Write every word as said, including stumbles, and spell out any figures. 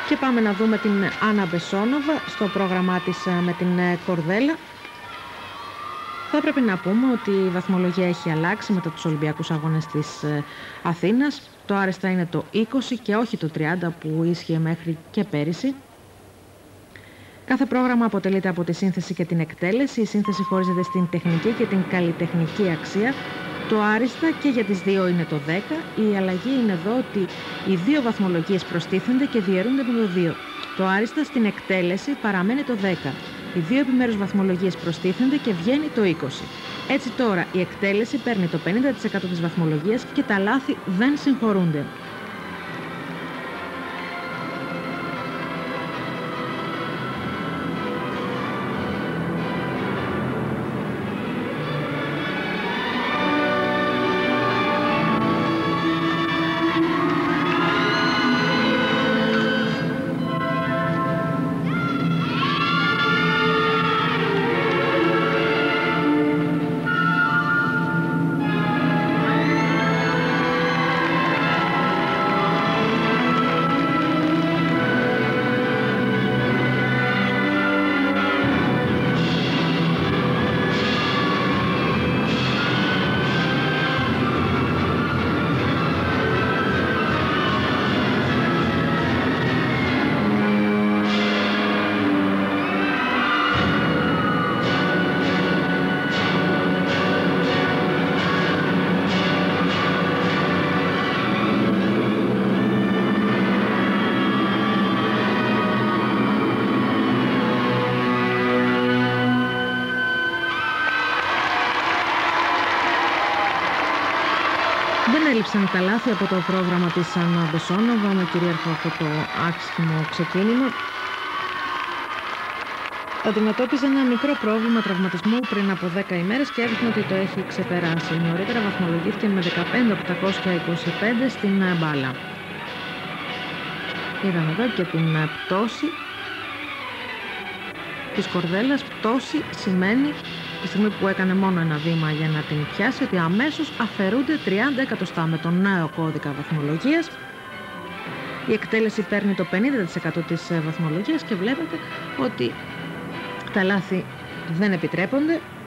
Και πάμε να δούμε την Άννα Μπεσόνοβα στο πρόγραμμά της με την Κορδέλα. Θα έπρεπε να πούμε ότι η βαθμολογία έχει αλλάξει μετά τους Ολυμπιακούς Αγώνες της Αθήνας. Το άριστα είναι το είκοσι και όχι το τριάντα που ίσχυε μέχρι και πέρυσι. Κάθε πρόγραμμα αποτελείται από τη σύνθεση και την εκτέλεση. Η σύνθεση χωρίζεται στην τεχνική και την καλλιτεχνική αξία. Το άριστα και για τις δύο είναι το δέκα. Η αλλαγή είναι εδώ ότι οι δύο βαθμολογίες προστίθενται και διαιρούνται με το δύο. Το άριστα στην εκτέλεση παραμένει το δέκα. Οι δύο επιμέρους βαθμολογίες προστίθενται και βγαίνει το είκοσι. Έτσι τώρα η εκτέλεση παίρνει το πενήντα τοις εκατό της βαθμολογίας και τα λάθη δεν συγχωρούνται. Έλειψαν τα λάθη από το πρόγραμμα της Άννα Μπεσόνοβα με κυρίαρχο αυτό το άσχημο ξεκίνημα. Αντιμετώπιζε ένα μικρό πρόβλημα τραυματισμού πριν από δέκα ημέρες και έδειχνε ότι το έχει ξεπεράσει. Νωρίτερα βαθμολογήθηκε με δεκαπέντε χιλιάδες οκτακόσια είκοσι πέντε στην μπάλα. Είδαμε εδώ και την πτώση της Κορδέλας. Πτώση σημαίνει τη στιγμή που έκανε μόνο ένα βήμα για να την πιάσει ότι αμέσως αφαιρούνται τριάντα εκατοστά με τον νέο κώδικα βαθμολογίας. Η εκτέλεση παίρνει το πενήντα τοις εκατό της βαθμολογίας και βλέπετε ότι τα λάθη δεν επιτρέπονται.